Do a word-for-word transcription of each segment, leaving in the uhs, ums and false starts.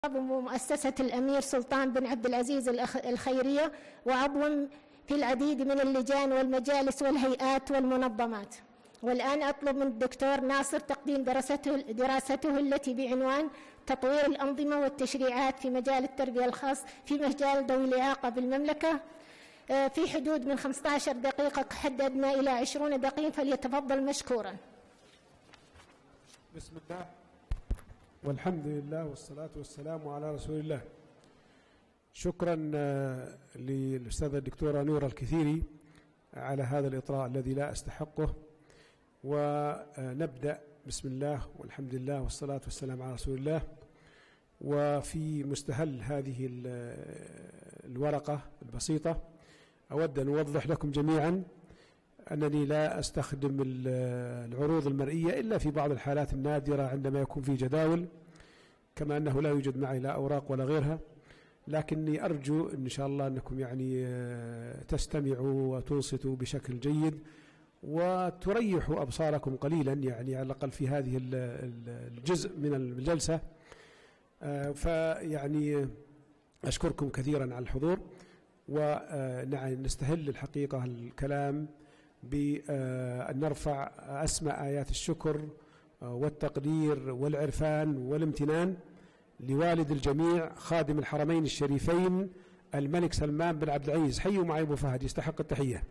بمؤسسة الأمير سلطان بن عبد العزيز الخيرية، وعضو في العديد من اللجان والمجالس والهيئات والمنظمات. والآن أطلب من الدكتور ناصر تقديم دراسته, دراسته التي بعنوان تطوير الأنظمة والتشريعات في مجال التربية الخاص في مجال ذوي الإعاقة بالمملكة في حدود من خمسة عشر دقيقة حد أدنى إلى عشرين دقيقة، فليتفضل مشكورا. بسم الله والحمد لله والصلاة والسلام على رسول الله. شكرا للأستاذة الدكتورة نورة الكثيري على هذا الإطراء الذي لا أستحقه. ونبدأ بسم الله والحمد لله والصلاة والسلام على رسول الله. وفي مستهل هذه الورقة البسيطة أود أن أوضح لكم جميعا أنني لا أستخدم العروض المرئية إلا في بعض الحالات النادرة عندما يكون في جداول، كما أنه لا يوجد معي لا أوراق ولا غيرها. لكني أرجو إن شاء الله أنكم يعني تستمعوا وتنصتوا بشكل جيد وتريحوا أبصاركم قليلا، يعني على الأقل في هذه الجزء من الجلسة. فيعني أشكركم كثيرا على الحضور، ونستهل الحقيقة الكلام بأن نرفع أسمى آيات الشكر والتقدير والعرفان والامتنان لوالد الجميع خادم الحرمين الشريفين الملك سلمان بن عبد العزيز. حيوا معي أبو فهد، يستحق التحية.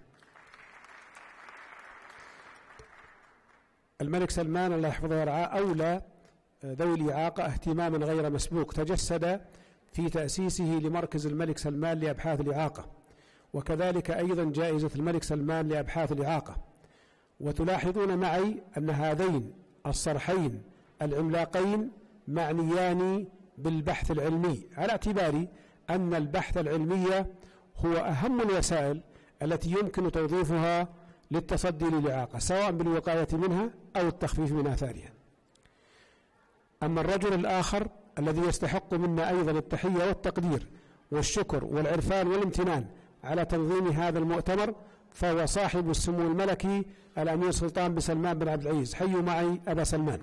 الملك سلمان الله يحفظه ويرعاه أولى ذوي الإعاقة اهتماما غير مسبوق، تجسد في تأسيسه لمركز الملك سلمان لأبحاث الإعاقة، وكذلك أيضا جائزة الملك سلمان لأبحاث الإعاقة. وتلاحظون معي أن هذين الصرحين العملاقين معنيان بالبحث العلمي، على اعتبار أن البحث العلمي هو أهم الوسائل التي يمكن توظيفها للتصدي للإعاقة، سواء بالوقاية منها أو التخفيف من آثارها. أما الرجل الآخر الذي يستحق منا أيضا التحية والتقدير والشكر والعرفان والامتنان على تنظيم هذا المؤتمر، فهو صاحب السمو الملكي الأمير سلطان بن سلمان بن عبد العزيز. حيوا معي أبا سلمان.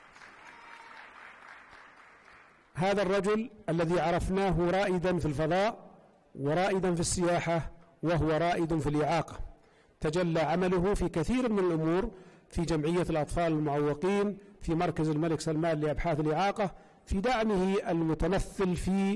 هذا الرجل الذي عرفناه رائدا في الفضاء ورائدا في السياحة وهو رائد في الإعاقة، تجلى عمله في كثير من الأمور في جمعية الأطفال المعوقين، في مركز الملك سلمان لأبحاث الإعاقة، في دعمه المتمثل في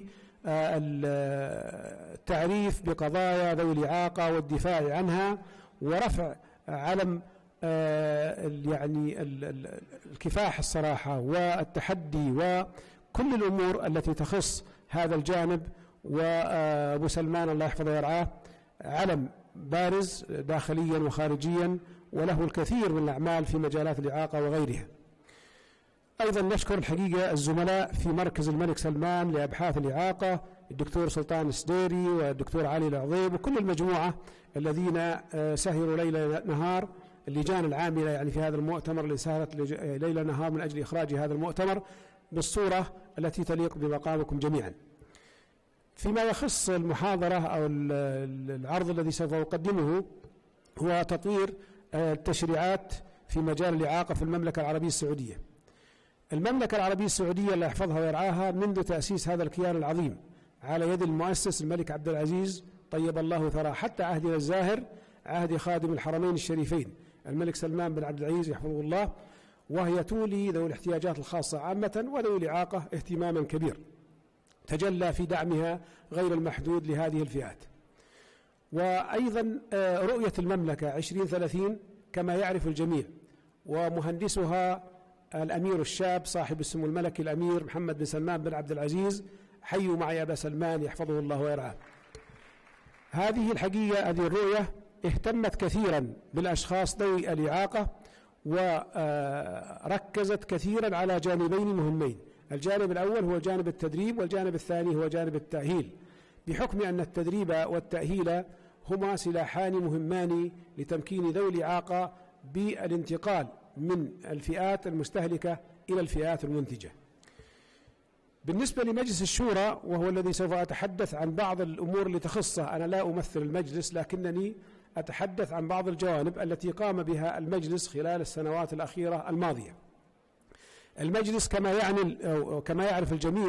التعريف بقضايا ذوي الإعاقة والدفاع عنها ورفع علم يعني الكفاح الصراحة والتحدي وكل الأمور التي تخص هذا الجانب. وأبو سلمان الله يحفظه ويرعاه علم بارز داخليا وخارجيا، وله الكثير من الأعمال في مجالات الإعاقة وغيرها. أيضا نشكر الحقيقة الزملاء في مركز الملك سلمان لأبحاث الإعاقة، الدكتور سلطان السديري والدكتور علي العظيم وكل المجموعة الذين سهروا ليل نهار، اللجان العاملة يعني في هذا المؤتمر اللي سهرت ليل نهار من أجل إخراج هذا المؤتمر بالصورة التي تليق بمقامكم جميعا. فيما يخص المحاضرة أو العرض الذي سوف أقدمه هو تطوير التشريعات في مجال الإعاقة في المملكة العربية السعودية. المملكة العربية السعودية الله يحفظها ويرعاها منذ تأسيس هذا الكيان العظيم على يد المؤسس الملك عبد العزيز طيب الله ثراه، حتى عهدنا الزاهر، عهد خادم الحرمين الشريفين الملك سلمان بن عبد العزيز يحفظه الله، وهي تولي ذوي الاحتياجات الخاصة عامة وذوي الإعاقة اهتماما كبير، تجلى في دعمها غير المحدود لهذه الفئات. وأيضا رؤية المملكة عشرين ثلاثين كما يعرف الجميع، ومهندسها الأمير الشاب صاحب السمو الملكي الأمير محمد بن سلمان بن عبد العزيز. حيوا معي أبا سلمان يحفظه الله ويرعاه. هذه الحقيقة هذه الرؤية اهتمت كثيرا بالأشخاص ذوي الإعاقة، وركزت كثيرا على جانبين مهمين. الجانب الأول هو جانب التدريب، والجانب الثاني هو جانب التأهيل، بحكم أن التدريب والتأهيل هما سلاحان مهمان لتمكين ذوي الإعاقة بالانتقال من الفئات المستهلكة إلى الفئات المنتجة. بالنسبة لمجلس الشورى وهو الذي سوف أتحدث عن بعض الأمور اللي تخصه، أنا لا أمثل المجلس لكنني أتحدث عن بعض الجوانب التي قام بها المجلس خلال السنوات الأخيرة الماضية. المجلس كما يعني كما يعرف الجميع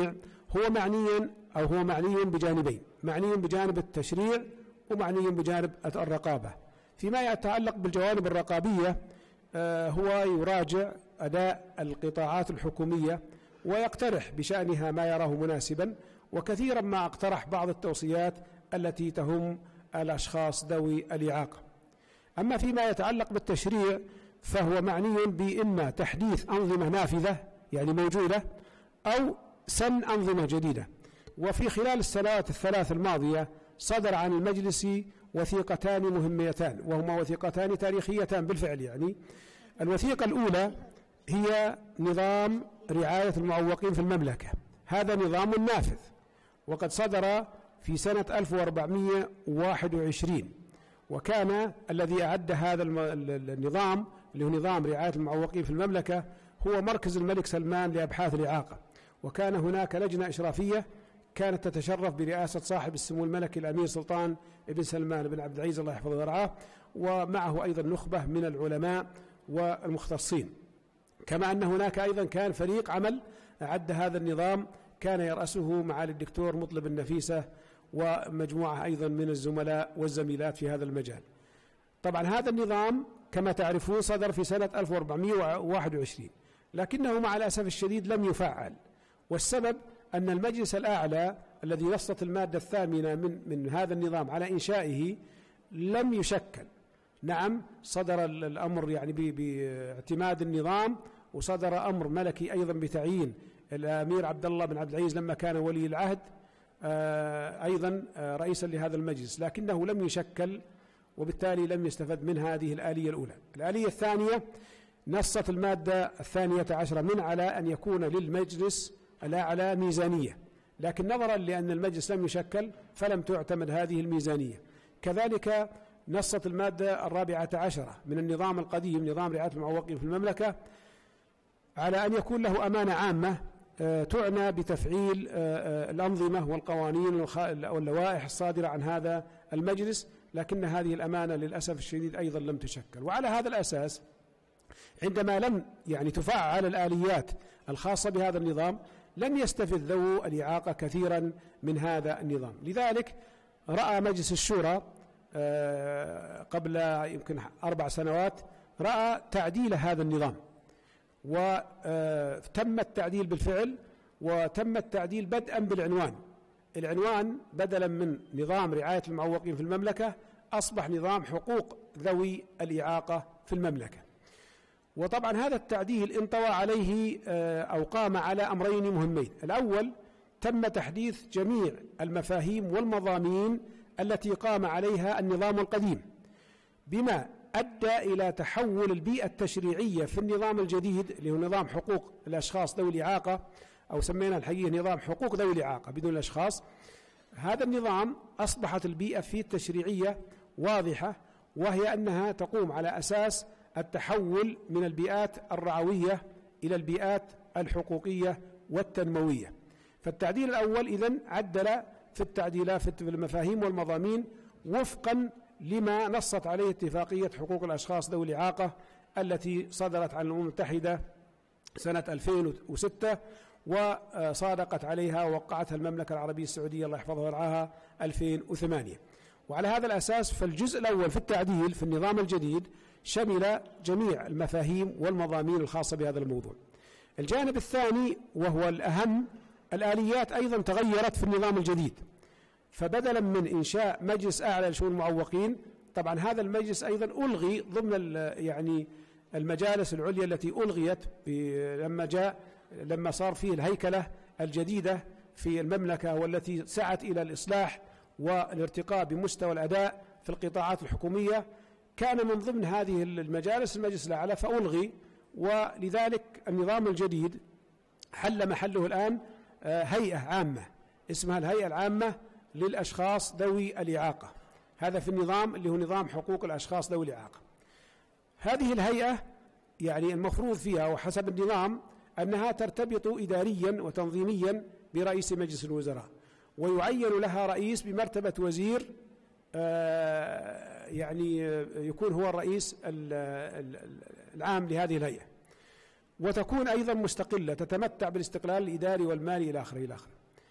هو معني أو هو معني بجانبين، معني بجانب التشريع ومعني بجانب الرقابة. فيما يتعلق بالجوانب الرقابية هو يراجع أداء القطاعات الحكومية ويقترح بشأنها ما يراه مناسبا، وكثيرا ما اقترح بعض التوصيات التي تهم الأشخاص ذوي الإعاقة. أما فيما يتعلق بالتشريع فهو معني بإما تحديث أنظمة نافذة يعني موجودة أو سن أنظمة جديدة. وفي خلال السنوات الثلاث الماضية صدر عن المجلس وثيقتان مهمتان، وهما وثيقتان تاريخيتان بالفعل. يعني الوثيقة الأولى هي نظام رعاية المعوقين في المملكة، هذا نظام نافذ وقد صدر في سنة ألف وأربعمائة وواحد وعشرين، وكان الذي أعد هذا النظام اللي هو نظام رعاية المعوقين في المملكة هو مركز الملك سلمان لأبحاث الإعاقة. وكان هناك لجنة إشرافية كانت تتشرف برئاسة صاحب السمو الملكي الأمير سلطان بن سلمان بن عبد العزيز الله يحفظه ويرعاه، ومعه أيضا نخبة من العلماء والمختصين. كما أن هناك أيضا كان فريق عمل أعد هذا النظام كان يرأسه معالي الدكتور مطلب النفيسة ومجموعة أيضا من الزملاء والزميلات في هذا المجال. طبعا هذا النظام كما تعرفون صدر في سنة ألف وأربعمائة وواحد وعشرين، لكنه مع الأسف الشديد لم يفعل، والسبب أن المجلس الأعلى الذي نصت المادة الثامنة من, من هذا النظام على إنشائه لم يشكل. نعم صدر الأمر يعني باعتماد النظام، وصدر أمر ملكي أيضا بتعيين الأمير عبد الله بن عبد العزيز لما كان ولي العهد أيضا رئيسا لهذا المجلس، لكنه لم يشكل وبالتالي لم يستفد من هذه الآلية الأولى. الآلية الثانية نصت المادة الثانية عشرة من على أن يكون للمجلس الأعلى ميزانية، لكن نظرا لأن المجلس لم يشكل فلم تعتمد هذه الميزانية. كذلك نصت المادة الرابعة عشرة من النظام القديم نظام رعاية المعوقين في المملكة على أن يكون له أمانة عامة تعنى بتفعيل الأنظمة والقوانين واللوائح الصادرة عن هذا المجلس، لكن هذه الأمانة للأسف الشديد أيضا لم تشكل. وعلى هذا الأساس عندما لم يعني تفعل الآليات الخاصة بهذا النظام لم يستفد ذو الإعاقة كثيرا من هذا النظام. لذلك رأى مجلس الشورى قبل يمكن أربع سنوات رأى تعديل هذا النظام، وتم التعديل بالفعل، وتم التعديل بدءا بالعنوان. العنوان بدلا من نظام رعاية المعوقين في المملكة أصبح نظام حقوق ذوي الإعاقة في المملكة. وطبعا هذا التعديل انطوى عليه أو قام على أمرين مهمين. الأول تم تحديث جميع المفاهيم والمضامين التي قام عليها النظام القديم، بما أدى إلى تحول البيئة التشريعية في النظام الجديد اللي هو نظام حقوق الأشخاص ذوي الإعاقة، أو سمينا الحقيقة نظام حقوق ذوي الإعاقة بدون الأشخاص. هذا النظام أصبحت البيئة فيه التشريعية واضحة، وهي أنها تقوم على أساس التحول من البيئات الرعوية إلى البيئات الحقوقية والتنموية. فالتعديل الأول إذن عدل في التعديلات في المفاهيم والمضامين وفقا لما نصت عليه اتفاقية حقوق الأشخاص ذوي الإعاقة التي صدرت عن الأمم المتحدة سنة ألفين وستة، وصادقت عليها ووقعتها المملكة العربية السعودية الله يحفظها ويرعاها ألفين وثمانية. وعلى هذا الأساس فالجزء الأول في التعديل في النظام الجديد شمل جميع المفاهيم والمضامين الخاصة بهذا الموضوع. الجانب الثاني وهو الأهم، الآليات أيضا تغيرت في النظام الجديد، فبدلا من إنشاء مجلس أعلى لشؤون المعوقين، طبعا هذا المجلس أيضا ألغي ضمن يعني المجالس العليا التي ألغيت لما جاء لما صار فيه الهيكلة الجديدة في المملكة والتي سعت إلى الإصلاح والارتقاء بمستوى الأداء في القطاعات الحكومية. كان من ضمن هذه المجالس المجلس الأعلى فألغي، ولذلك النظام الجديد حل محله الآن هيئة عامة اسمها الهيئة العامة للأشخاص ذوي الإعاقة. هذا في النظام اللي هو نظام حقوق الأشخاص ذوي الإعاقة. هذه الهيئة يعني المفروض فيها وحسب النظام أنها ترتبط إداريا وتنظيميا برئيس مجلس الوزراء، ويعين لها رئيس بمرتبة وزير يعني يكون هو الرئيس العام لهذه الهيئة، وتكون أيضا مستقلة تتمتع بالاستقلال الإداري والمالي إلى آخره إلى آخره.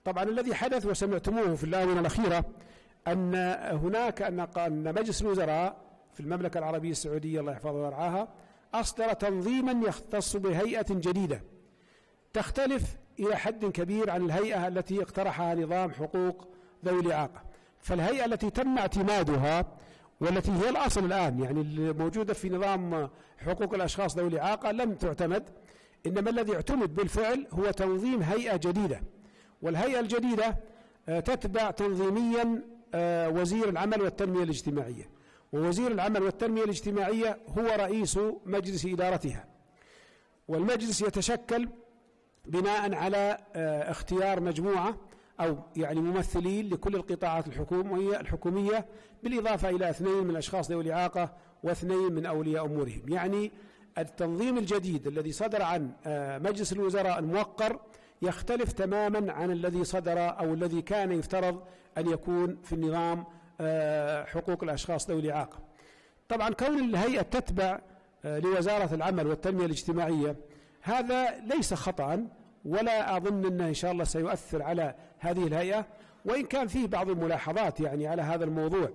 طبعا الذي حدث وسمعتموه في الآونة الأخيرة أن هناك أن مجلس الوزراء في المملكة العربية السعودية الله يحفظها ويرعاها أصدر تنظيما يختص بهيئة جديدة تختلف إلى حد كبير عن الهيئة التي اقترحها نظام حقوق ذوي الإعاقة. فالهيئة التي تم اعتمادها والتي هي الأصل الآن يعني الموجودة في نظام حقوق الأشخاص ذوي الإعاقة لم تعتمد، إنما الذي اعتمد بالفعل هو تنظيم هيئة جديدة، والهيئة الجديدة تتبع تنظيميا وزير العمل والتنمية الاجتماعية، ووزير العمل والتنمية الاجتماعية هو رئيس مجلس إدارتها، والمجلس يتشكل بناء على اختيار مجموعة أو يعني ممثلين لكل القطاعات الحكومية الحكومية بالإضافة إلى اثنين من الأشخاص ذوي الإعاقة واثنين من أولياء أمورهم. يعني التنظيم الجديد الذي صدر عن مجلس الوزراء الموقر يختلف تماما عن الذي صدر أو الذي كان يفترض أن يكون في النظام حقوق الأشخاص ذوي الإعاقة. طبعا كون الهيئة تتبع لوزارة العمل والتنمية الاجتماعية هذا ليس خطأ، ولا أظن أنه إن شاء الله سيؤثر على هذه الهيئة، وإن كان فيه بعض الملاحظات يعني على هذا الموضوع،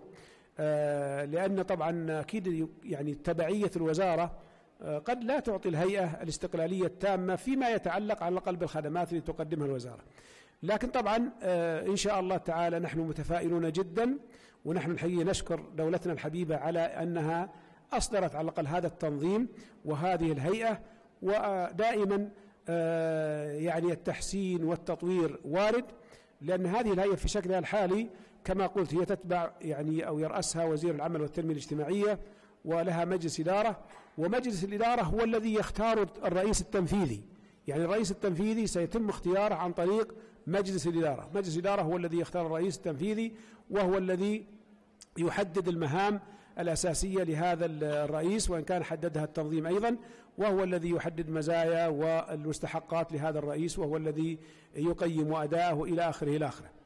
لأن طبعا أكيد يعني تبعية الوزارة قد لا تعطي الهيئة الاستقلالية التامة فيما يتعلق على الأقل بالخدمات التي تقدمها الوزارة. لكن طبعا إن شاء الله تعالى نحن متفائلون جدا، ونحن الحقيقة نشكر دولتنا الحبيبة على أنها أصدرت على الأقل هذا التنظيم وهذه الهيئة، ودائما يعني التحسين والتطوير وارد، لأن هذه الهيئة في شكلها الحالي كما قلت هي تتبع يعني أو يرأسها وزير العمل والتنمية الاجتماعية، ولها مجلس إدارة، ومجلس الإدارة هو الذي يختار الرئيس التنفيذي. يعني الرئيس التنفيذي سيتم اختياره عن طريق مجلس الإدارة، مجلس الإدارة هو الذي يختار الرئيس التنفيذي، وهو الذي يحدد المهام الأساسية لهذا الرئيس، وإن كان حددها التنظيم أيضا، وهو الذي يحدد مزايا والمستحقات لهذا الرئيس، وهو الذي يقيم أداءه إلى آخره إلى آخره.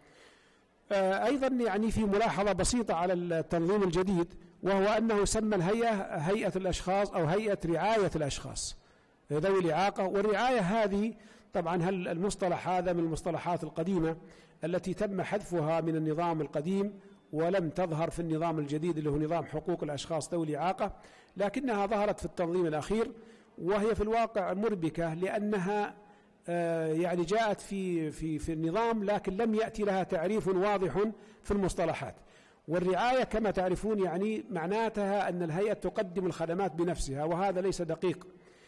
أيضا يعني في ملاحظة بسيطة على التنظيم الجديد، وهو أنه سمى الهيئة هيئة الأشخاص أو هيئة رعاية الأشخاص ذوي الإعاقة. والرعاية هذه طبعا هل المصطلح هذا من المصطلحات القديمة التي تم حذفها من النظام القديم ولم تظهر في النظام الجديد اللي هو نظام حقوق الأشخاص ذوي الإعاقة، لكنها ظهرت في التنظيم الأخير، وهي في الواقع مربكة لأنها يعني جاءت في في في النظام لكن لم يأتي لها تعريف واضح في المصطلحات. والرعاية كما تعرفون يعني معناتها أن الهيئة تقدم الخدمات بنفسها، وهذا ليس دقيق.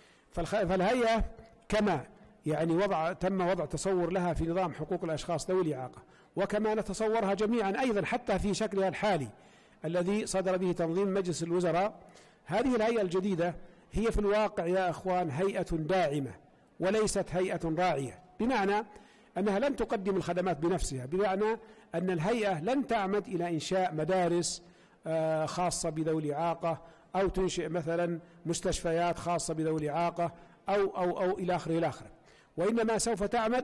فالهيئة كما يعني وضع تم وضع تصور لها في نظام حقوق الأشخاص ذوي الإعاقة، وكما نتصورها جميعا أيضا حتى في شكلها الحالي الذي صدر به تنظيم مجلس الوزراء، هذه الهيئة الجديدة هي في الواقع يا أخوان هيئة داعمة وليست هيئة راعية، بمعنى أنها لن تقدم الخدمات بنفسها، بمعنى أن الهيئة لن تعمد إلى إنشاء مدارس خاصة بذوي الإعاقة، أو تنشئ مثلا مستشفيات خاصة بذوي الإعاقة، أو أو أو إلى آخره إلى آخره، وإنما سوف تعمد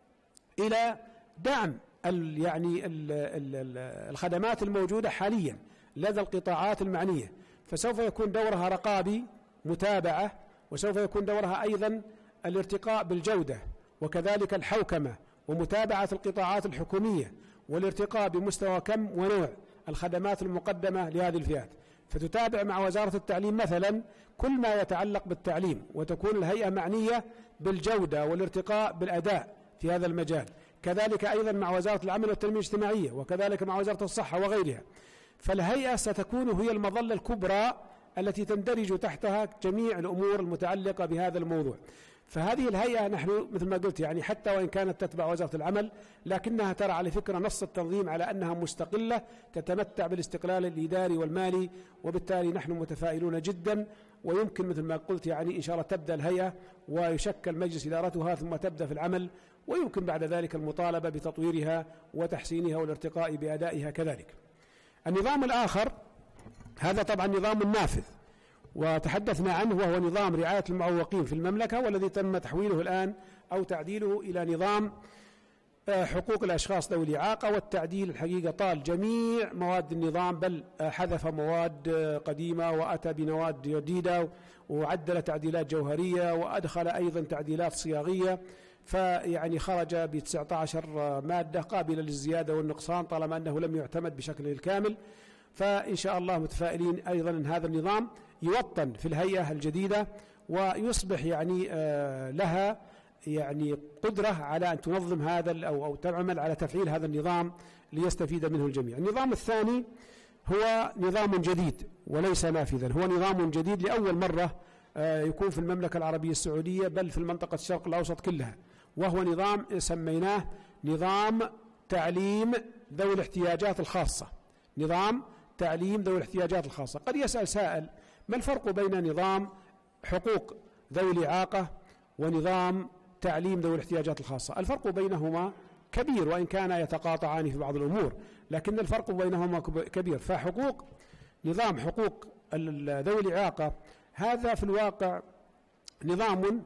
إلى دعم ال يعني ال ال الخدمات الموجودة حاليا لدى القطاعات المعنية. فسوف يكون دورها رقابي متابعة، وسوف يكون دورها أيضا الارتقاء بالجودة، وكذلك الحوكمة ومتابعة القطاعات الحكومية، والارتقاء بمستوى كم ونوع الخدمات المقدمة لهذه الفئات. فتتابع مع وزارة التعليم مثلا كل ما يتعلق بالتعليم، وتكون الهيئة معنية بالجودة والارتقاء بالأداء في هذا المجال، كذلك أيضا مع وزارة العمل والتنمية الاجتماعية، وكذلك مع وزارة الصحة وغيرها. فالهيئة ستكون هي المظلة الكبرى التي تندرج تحتها جميع الأمور المتعلقة بهذا الموضوع. فهذه الهيئة نحن مثل ما قلت يعني حتى وإن كانت تتبع وزارة العمل، لكنها ترى على فكرة نص التنظيم على أنها مستقلة تتمتع بالاستقلال الإداري والمالي، وبالتالي نحن متفائلون جدا، ويمكن مثل ما قلت يعني إن شاء الله تبدأ الهيئة ويشكل مجلس إدارتها ثم تبدأ في العمل، ويمكن بعد ذلك المطالبة بتطويرها وتحسينها والارتقاء بأدائها كذلك. النظام الآخر هذا طبعا نظام نافذ وتحدثنا عنه، وهو نظام رعاية المعوقين في المملكة، والذي تم تحويله الآن أو تعديله إلى نظام حقوق الأشخاص ذوي الإعاقة. والتعديل الحقيقة طال جميع مواد النظام، بل حذف مواد قديمة وأتى بمواد جديدة وعدل تعديلات جوهرية وأدخل أيضا تعديلات صياغية. فيعني خرج ب تسعة عشر مادة قابلة للزيادة والنقصان طالما أنه لم يعتمد بشكله الكامل. فإن شاء الله متفائلين أيضا أن هذا النظام يوطن في الهيئة الجديدة ويصبح يعني لها يعني قدرة على أن تنظم هذا أو أو تعمل على تفعيل هذا النظام ليستفيد منه الجميع. النظام الثاني هو نظام جديد وليس نافذا، هو نظام جديد لأول مرة يكون في المملكة العربية السعودية بل في المنطقة الشرق الأوسط كلها، وهو نظام سميناه نظام تعليم ذوي الاحتياجات الخاصة. نظام تعليم ذوي الاحتياجات الخاصة. قد يسأل سائل: ما الفرق بين نظام حقوق ذوي الإعاقة ونظام تعليم ذوي الاحتياجات الخاصة؟ الفرق بينهما كبير وإن كان يتقاطعان في بعض الأمور، لكن الفرق بينهما كبير. فحقوق نظام حقوق ذوي الإعاقة هذا في الواقع نظام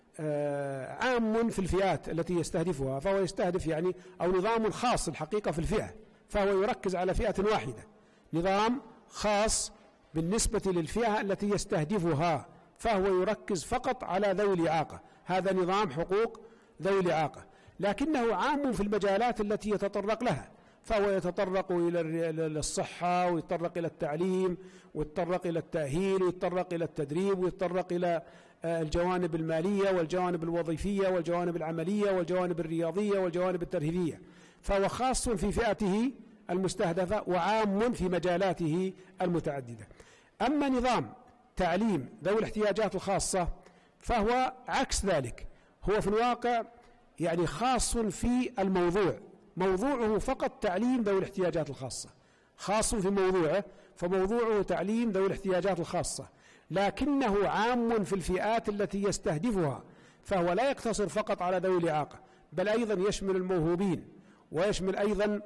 عام في الفئات التي يستهدفها، فهو يستهدف يعني أو نظام خاص الحقيقة في الفئة، فهو يركز على فئة واحدة، نظام خاص بالنسبة للفئة التي يستهدفها، فهو يركز فقط على ذوي الإعاقة. هذا نظام حقوق ذوي الإعاقة، لكنه عام في المجالات التي يتطرق لها، فهو يتطرق إلى الصحة ويتطرق إلى التعليم ويتطرق إلى التأهيل ويتطرق إلى التدريب ويتطرق إلى الجوانب المالية والجوانب الوظيفية والجوانب العملية والجوانب الرياضية والجوانب الترهيبية، فهو خاص في فئته المستهدفة وعام في مجالاته المتعددة. أما نظام تعليم ذوي الاحتياجات الخاصة فهو عكس ذلك، هو في الواقع يعني خاص في الموضوع، موضوعه فقط تعليم ذوي الاحتياجات الخاصة، خاص في موضوعه، فموضوعه تعليم ذوي الاحتياجات الخاصة، لكنه عام في الفئات التي يستهدفها، فهو لا يقتصر فقط على ذوي الإعاقة بل أيضا يشمل الموهوبين ويشمل أيضا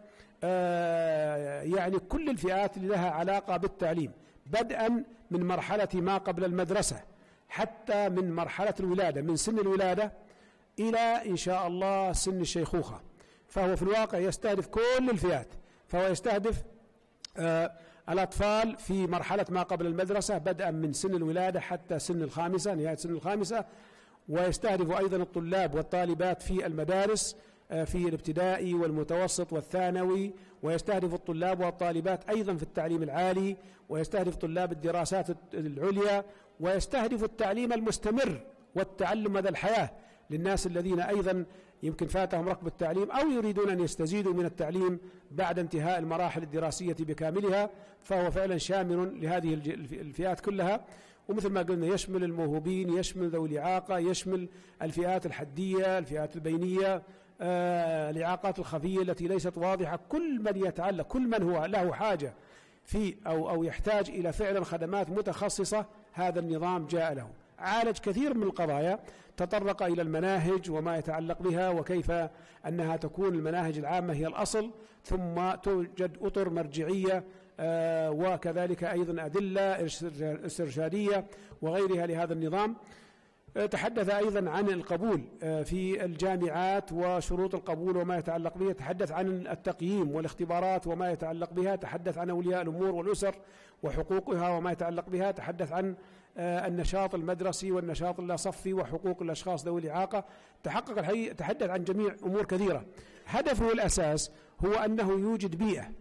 آه يعني كل الفئات اللي لها علاقة بالتعليم، بدءا من مرحلة ما قبل المدرسة حتى من مرحلة الولادة، من سن الولادة إلى إن شاء الله سن الشيخوخة. فهو في الواقع يستهدف كل الفئات، فهو يستهدف آه الأطفال في مرحلة ما قبل المدرسة بدءا من سن الولادة حتى سن الخامسة، نهاية سن الخامسة، ويستهدف أيضا الطلاب والطالبات في المدارس آه في الابتدائي والمتوسط والثانوي، ويستهدف الطلاب والطالبات أيضا في التعليم العالي، ويستهدف طلاب الدراسات العليا، ويستهدف التعليم المستمر والتعلم مدى الحياة للناس الذين أيضا يمكن فاتهم ركب التعليم أو يريدون أن يستزيدوا من التعليم بعد انتهاء المراحل الدراسية بكاملها، فهو فعلا شامل لهذه الفئات كلها. ومثل ما قلنا يشمل الموهوبين، يشمل ذوي الإعاقة، يشمل الفئات الحدية، الفئات البينية، آه، الإعاقات الخفية التي ليست واضحة، كل من يتعلق، كل من هو له حاجة في أو أو يحتاج إلى فعلا خدمات متخصصة، هذا النظام جاء له. عالج كثير من القضايا، تطرق إلى المناهج وما يتعلق بها وكيف أنها تكون المناهج العامة هي الأصل، ثم توجد أطر مرجعية آه وكذلك أيضا أدلة استرشادية وغيرها لهذا النظام. آه تحدث أيضا عن القبول آه في الجامعات وشروط القبول وما يتعلق بها، تحدث عن التقييم والاختبارات وما يتعلق بها، تحدث عن أولياء الأمور والأسر وحقوقها وما يتعلق بها، تحدث عن النشاط المدرسي والنشاط اللاصفي وحقوق الأشخاص ذوي الإعاقة، تحقق الحقيقة تحدث عن جميع أمور كثيرة. هدفه الأساس هو أنه يوجد بيئة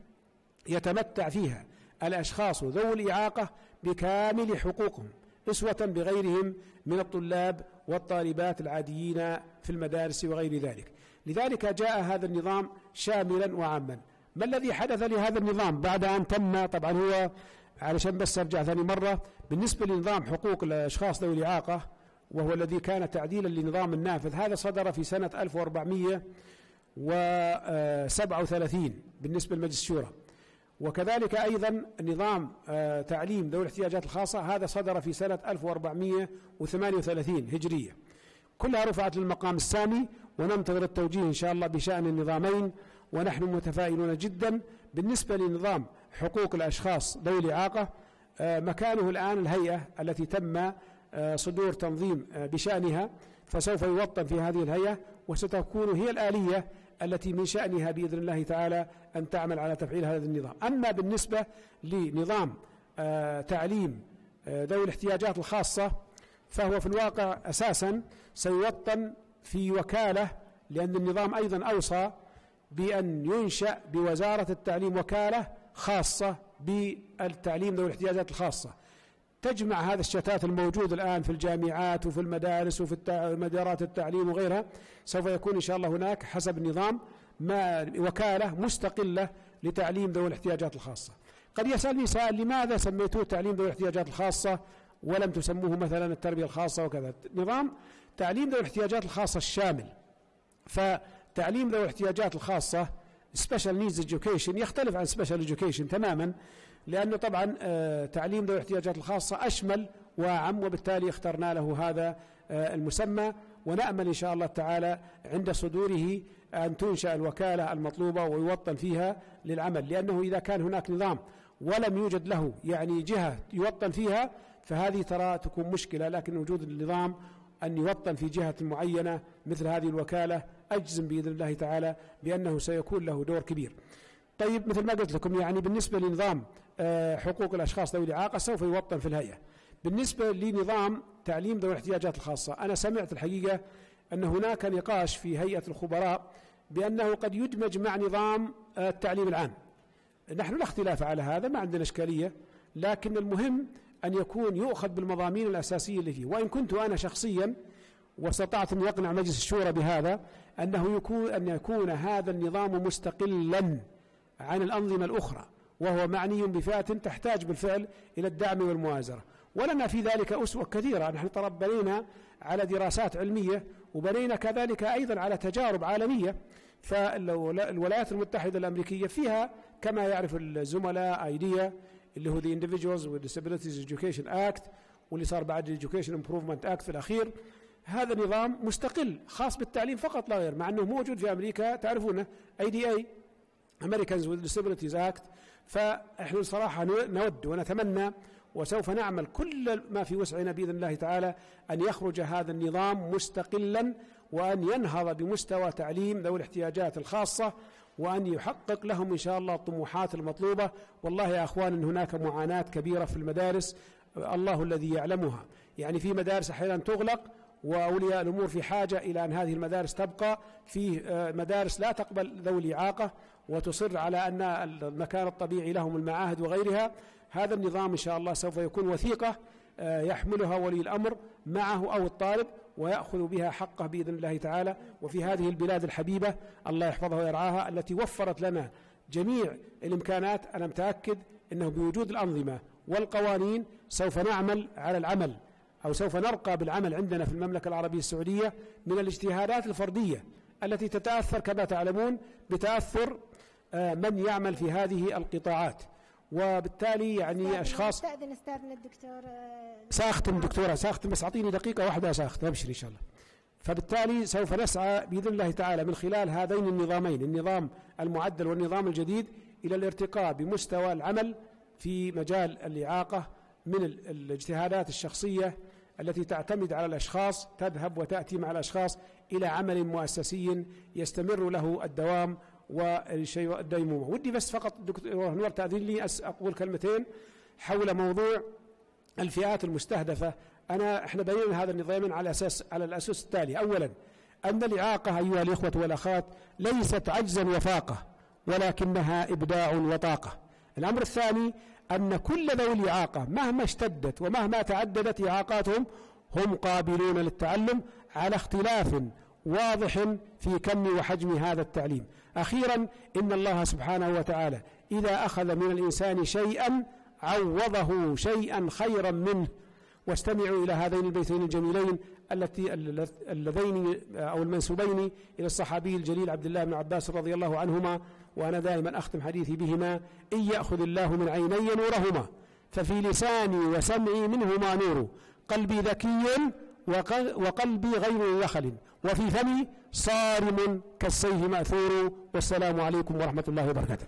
يتمتع فيها الأشخاص ذوي الإعاقة بكامل حقوقهم أسوة بغيرهم من الطلاب والطالبات العاديين في المدارس وغير ذلك. لذلك جاء هذا النظام شاملا وعاما. ما الذي حدث لهذا النظام بعد أن تم؟ طبعا هو علشان بس أرجع ثاني مرة، بالنسبة لنظام حقوق الأشخاص ذوي الإعاقة وهو الذي كان تعديلا لنظام النافذ، هذا صدر في سنة ألف وأربعمائة وسبعة وثلاثين بالنسبة لمجلس الشورى، وكذلك أيضا نظام تعليم ذوي الاحتياجات الخاصة هذا صدر في سنة ألف وأربعمائة وثمانية وثلاثين هجرية، كلها رفعت للمقام السامي، وننتظر التوجيه إن شاء الله بشأن النظامين، ونحن متفائلون جدا. بالنسبة لنظام حقوق الأشخاص ذوي الإعاقة مكانه الآن الهيئة التي تم صدور تنظيم بشأنها، فسوف يوطن في هذه الهيئة وستكون هي الآلية التي من شأنها بإذن الله تعالى أن تعمل على تفعيل هذا النظام. أما بالنسبة لنظام تعليم ذوي الاحتياجات الخاصة فهو في الواقع أساسا سيوطن في وكالة، لأن النظام أيضا أوصى بأن ينشأ بوزارة التعليم وكالة خاصة بالتعليم ذوي الاحتياجات الخاصة، تجمع هذا الشتات الموجود الآن في الجامعات وفي المدارس وفي مدارات التعليم وغيرها. سوف يكون إن شاء الله هناك حسب النظام ما وكالة مستقلة لتعليم ذوي الاحتياجات الخاصة. قد يسألني سائل: لماذا سميتوه تعليم ذوي الاحتياجات الخاصة ولم تسموه مثلا التربية الخاصة وكذا؟ نظام تعليم ذوي الاحتياجات الخاصة الشامل، فتعليم ذوي الاحتياجات الخاصة Special Needs Education يختلف عن Special Education تماما، لأنه طبعا تعليم ذوي الاحتياجات الخاصة أشمل وأعم، وبالتالي اخترنا له هذا المسمى، ونأمل إن شاء الله تعالى عند صدوره أن تنشأ الوكالة المطلوبة ويوطن فيها للعمل، لأنه إذا كان هناك نظام ولم يوجد له يعني جهة يوطن فيها فهذه ترى تكون مشكلة، لكن وجود النظام أن يوطن في جهة معينة مثل هذه الوكالة أجزم بإذن الله تعالى بأنه سيكون له دور كبير. طيب، مثل ما قلت لكم يعني بالنسبة لنظام حقوق الأشخاص ذوي الإعاقة سوف يوطن في الهيئة. بالنسبة لنظام تعليم ذوي الاحتياجات الخاصة، أنا سمعت الحقيقة أن هناك نقاش في هيئة الخبراء بأنه قد يدمج مع نظام التعليم العام. نحن لا اختلاف على هذا، ما عندنا إشكالية، لكن المهم أن يكون يؤخذ بالمضامين الأساسية اللي فيه. وإن كنت أنا شخصيا واستطعت أن يقنع مجلس الشورى بهذا أنه يكون أن يكون هذا النظام مستقلا عن الأنظمة الأخرى، وهو معني بفئة تحتاج بالفعل إلى الدعم والمؤازرة، ولنا في ذلك أسوة كثيرة. نحن ترى بنينا على دراسات علمية وبنينا كذلك أيضا على تجارب عالمية. فالولايات المتحدة الأمريكية فيها كما يعرف الزملاء ايديا اللي هو The Individuals with Disabilities Education Act، واللي صار بعد Education Improvement Act في الأخير. هذا نظام مستقل خاص بالتعليم فقط لا غير، مع أنه موجود في أمريكا تعرفونه إيه دي إيه Americans with Disabilities Act. فإحنا صراحة نود ونتمنى وسوف نعمل كل ما في وسعنا بإذن الله تعالى أن يخرج هذا النظام مستقلا، وأن ينهض بمستوى تعليم ذوي الاحتياجات الخاصة، وأن يحقق لهم إن شاء الله الطموحات المطلوبة. والله يا أخوان إن هناك معاناة كبيرة في المدارس الله الذي يعلمها، يعني في مدارس أحيانا تغلق وأولياء الأمور في حاجة إلى أن هذه المدارس تبقى، في مدارس لا تقبل ذوي الإعاقة وتصر على أن المكان الطبيعي لهم المعاهد وغيرها. هذا النظام إن شاء الله سوف يكون وثيقة يحملها ولي الأمر معه أو الطالب ويأخذ بها حقه بإذن الله تعالى. وفي هذه البلاد الحبيبة الله يحفظها ويرعاها التي وفرت لنا جميع الإمكانات، أنا متأكد أنه بوجود الأنظمة والقوانين سوف نعمل على العمل أو سوف نرقى بالعمل عندنا في المملكة العربية السعودية من الاجتهادات الفردية التي تتأثر كما تعلمون بتأثر من يعمل في هذه القطاعات، وبالتالي يعني أشخاص. استأذن استاذنا الدكتور. ساختم دكتورة ساختم، بس أعطيني دقيقة واحدة ساختم أبشر إن شاء الله. فبالتالي سوف نسعى بإذن الله تعالى من خلال هذين النظامين، النظام المعدل والنظام الجديد، إلى الارتقاء بمستوى العمل في مجال الإعاقة من الاجتهادات الشخصية التي تعتمد على الأشخاص، تذهب وتأتي مع الأشخاص إلى عمل مؤسسي يستمر له الدوام والشيء الديمومة. ودي بس فقط دكتور نور تأذن لي أقول كلمتين حول موضوع الفئات المستهدفة. أنا إحنا بينا هذا النظام على أساس على الأساس التالي: أولا أن الإعاقة أيها الإخوة والأخوات ليست عجزا وفاقة، ولكنها إبداع وطاقة. الأمر الثاني أن كل ذوي الإعاقة مهما اشتدت ومهما تعددت إعاقاتهم هم قابلون للتعلم على اختلاف واضح في كم وحجم هذا التعليم. أخيرا إن الله سبحانه وتعالى إذا أخذ من الإنسان شيئا عوضه شيئا خيرا منه. واستمعوا إلى هذين البيتين الجميلين التي اللذين أو المنسوبين إلى الصحابي الجليل عبد الله بن عباس رضي الله عنهما، وأنا دائما أختم حديثي بهما: إن يأخذ الله من عيني نورهما ففي لساني وسمعي منهما نور، قلبي ذكي وقلبي غير يخل، وفي فمي صارم كالسيف مأثور. والسلام عليكم ورحمة الله وبركاته.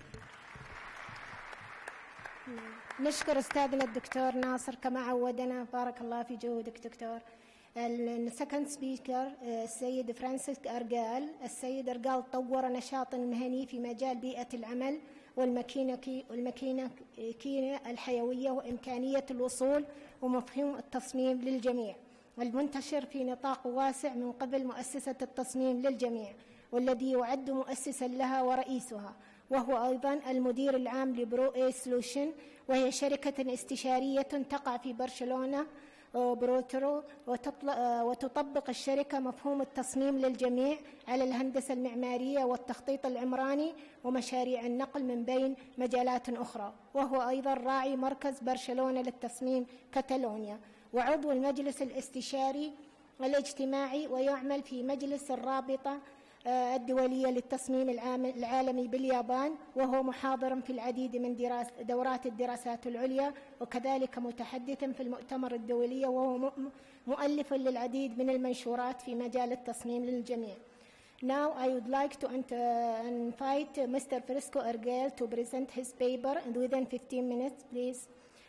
نشكر أستاذنا الدكتور ناصر كما عودنا، بارك الله في جهودك دكتور. السكند سبيكر السيد فرانسيس أرجال. السيد أرجال طور نشاط مهني في مجال بيئة العمل والماكينة والماكينة الحيوية وإمكانية الوصول ومفهوم التصميم للجميع، المنتشر في نطاق واسع من قبل مؤسسة التصميم للجميع، والذي يعد مؤسسا لها ورئيسها، وهو أيضا المدير العام لبرو اي سولوشن، وهي شركة استشارية تقع في برشلونة بروترو، وتطبق الشركة مفهوم التصميم للجميع على الهندسة المعمارية والتخطيط العمراني ومشاريع النقل من بين مجالات أخرى، وهو أيضا راعي مركز برشلونة للتصميم كاتالونيا، وعضو المجلس الاستشاري الاجتماعي، ويعمل في مجلس الرابطة الدولية للتصميم العالمي باليابان، وهو محاضر في العديد من دراس دورات الدراسات العليا، وكذلك متحدث في المؤتمر الدولي، وهو مؤلف للعديد من المنشورات في مجال التصميم للجميع. Now I would like to invite Mister Frisco Ergel to present his paper, and within fifteen minutes, please.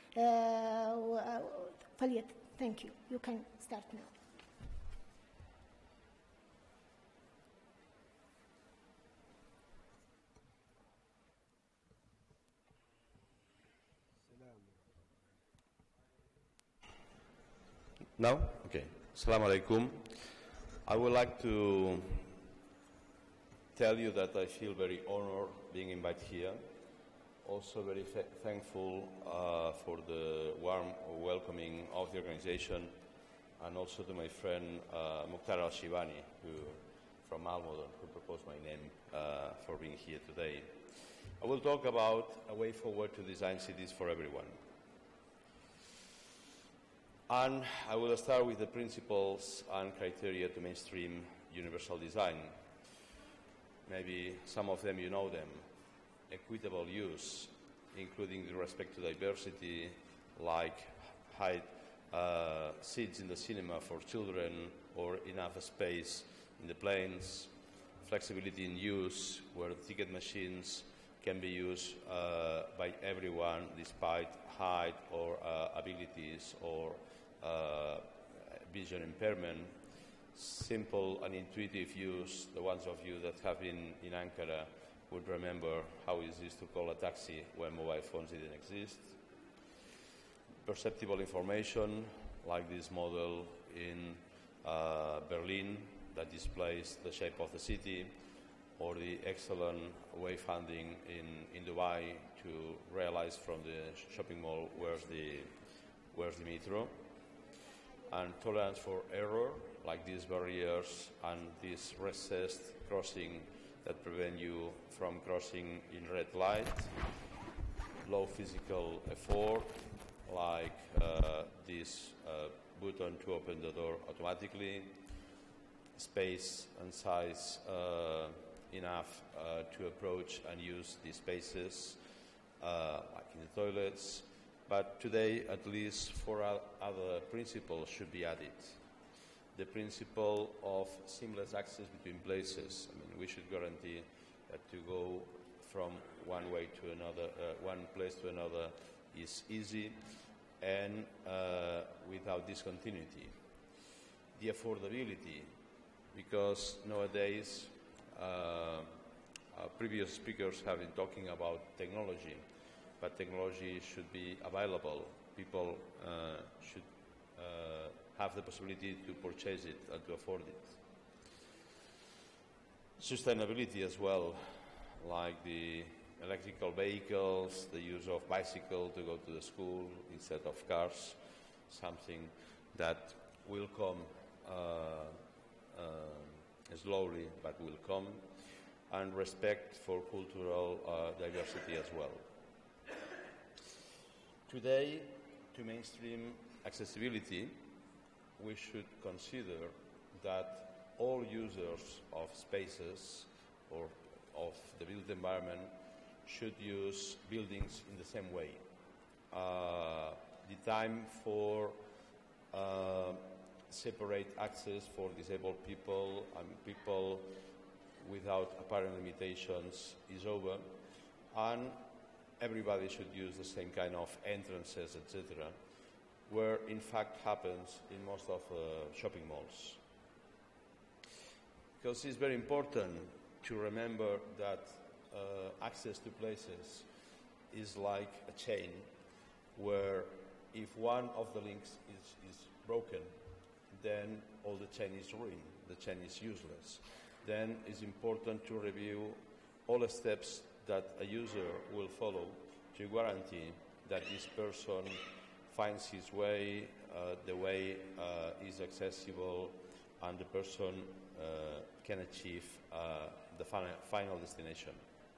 Uh, thank you. You can start now. Now? Okay. Assalamu alaikum. I would like to tell you that I feel very honored being invited here. Also very thankful uh, for the warm welcoming of the organization, and also to my friend uh, Mukhtar Al-Shibani, who, from Almodon, who proposed my name uh, for being here today. I will talk about a way forward to design cities for everyone. And I will start with the principles and criteria to mainstream universal design. Maybe some of them you know them. Equitable use, including the respect to diversity, like high uh, seats in the cinema for children or enough space in the planes. Flexibility in use, where ticket machines can be used uh, by everyone despite height or uh, abilities or Uh, vision impairment. Simple and intuitive use. The ones of you that have been in Ankara would remember how easy it is to call a taxi when mobile phones didn't exist. Perceptible information, like this model in uh, Berlin that displays the shape of the city, or the excellent wayfinding in, in Dubai to realize from the shopping mall where's the, where's the metro. And tolerance for error, like these barriers and this recessed crossing that prevent you from crossing in red light. Low physical effort, like uh, this uh, button to open the door automatically. Space and size uh, enough uh, to approach and use these spaces, uh, like in the toilets. But today, at least four other principles should be added. The principle of seamless access between places. I mean, we should guarantee that to go from one way to another, uh, one place to another is easy and uh, without discontinuity. The affordability, because nowadays, uh, our previous speakers have been talking about technology. But technology should be available. People uh, should uh, have the possibility to purchase it and to afford it. Sustainability as well, like the electrical vehicles, the use of bicycle to go to the school instead of cars, something that will come uh, uh, slowly, but will come, and respect for cultural uh, diversity as well. Today, to mainstream accessibility, we should consider that all users of spaces or of the built environment should use buildings in the same way. Uh, the time for uh, separate access for disabled people and people without apparent limitations is over, and everybody should use the same kind of entrances, et cetera, where in fact happens in most of uh, shopping malls. Because it's very important to remember that uh, access to places is like a chain where if one of the links is, is broken, then all the chain is ruined, the chain is useless. Then it's important to review all the steps that a user will follow to guarantee that this person finds his way, uh, the way uh, is accessible, and the person uh, can achieve uh, the final, final destination.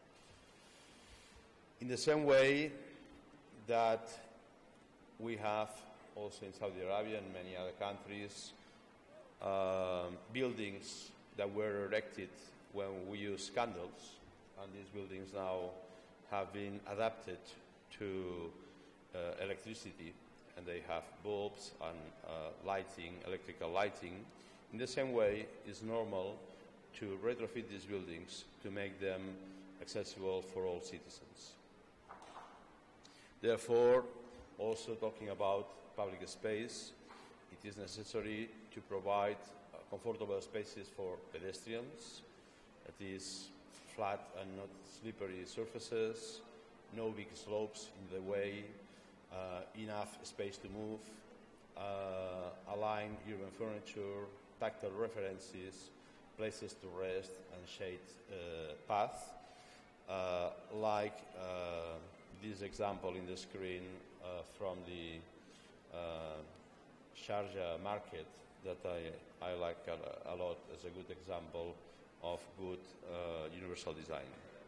In the same way that we have also in Saudi Arabia and many other countries uh, buildings that were erected when we used candles, and these buildings now have been adapted to uh, electricity, and they have bulbs and uh, lighting, electrical lighting. In the same way, it's normal to retrofit these buildings to make them accessible for all citizens. Therefore, also talking about public space, it is necessary to provide uh, comfortable spaces for pedestrians, that is flat and not slippery surfaces, no big slopes in the way, uh, enough space to move, uh, align urban furniture, tactile references, places to rest and shade uh, path, uh, like uh, this example in the screen uh, from the uh, Sharjah market that I, I like a, a lot as a good example of good uh, universal design.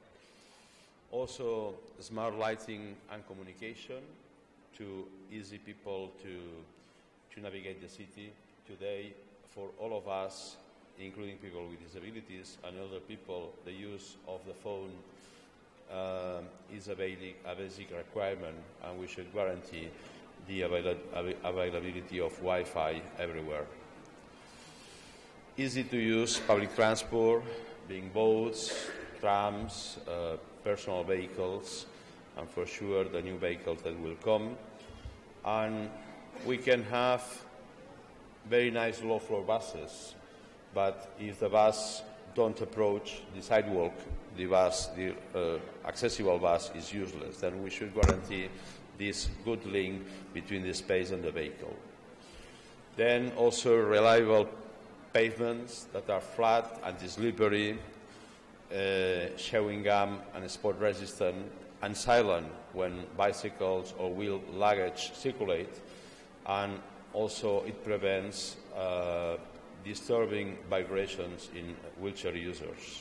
Also, smart lighting and communication to easy people to, to navigate the city. Today, for all of us, including people with disabilities and other people, the use of the phone uh, is a basic, a basic requirement, and we should guarantee the avail availability of Wi-Fi everywhere. Easy to use public transport, being boats, trams, uh, personal vehicles, and for sure the new vehicles that will come. And we can have very nice low-floor buses, but if the bus don't approach the sidewalk, the bus, the uh, accessible bus is useless. Then we should guarantee this good link between the space and the vehicle. Then also reliable pavements that are flat, anti-slippery, uh, chewing gum and spot resistant, and silent when bicycles or wheel luggage circulate, and also it prevents uh, disturbing vibrations in wheelchair users.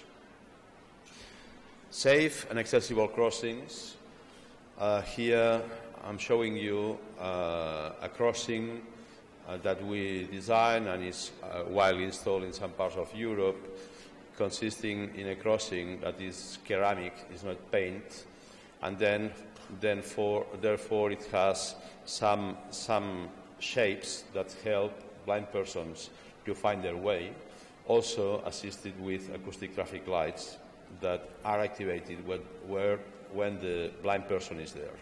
Safe and accessible crossings. Uh, here I'm showing you uh, a crossing uh, that we designed and is uh, widely installed in some parts of Europe, consisting in a crossing that is ceramic, is not paint, and then, then for, therefore it has some, some shapes that help blind persons to find their way, also assisted with acoustic traffic lights that are activated when, where, when the blind person is there.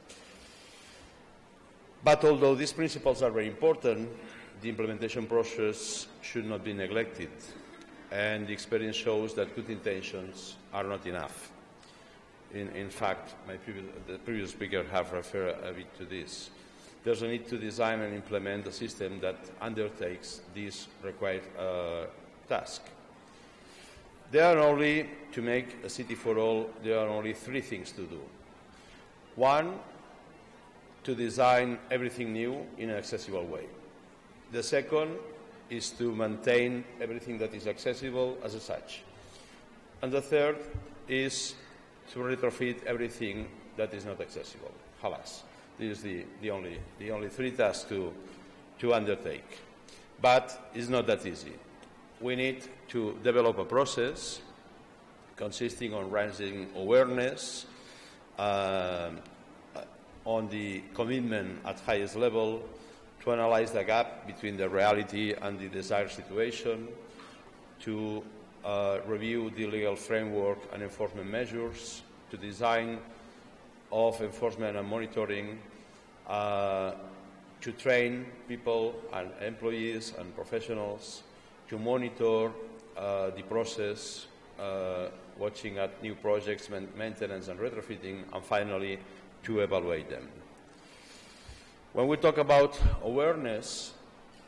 But although these principles are very important, the implementation process should not be neglected, and the experience shows that good intentions are not enough. In, in fact, my previous, the previous speaker have referred a bit to this. There's a need to design and implement a system that undertakes this required uh, task. There are only, to make a city for all, there are only three things to do. One, to design everything new in an accessible way. The second is to maintain everything that is accessible as such. And the third is to retrofit everything that is not accessible. Halas. This is the, the, only, the only three tasks to, to undertake. But it's not that easy. We need to develop a process consisting on raising awareness, uh, on the commitment at highest level, to analyze the gap between the reality and the desired situation, to uh, review the legal framework and enforcement measures, to design of enforcement and monitoring, uh, to train people and employees and professionals, to monitor uh, the process, uh, watching at new projects, maintenance and retrofitting, and finally, to evaluate them. When we talk about awareness,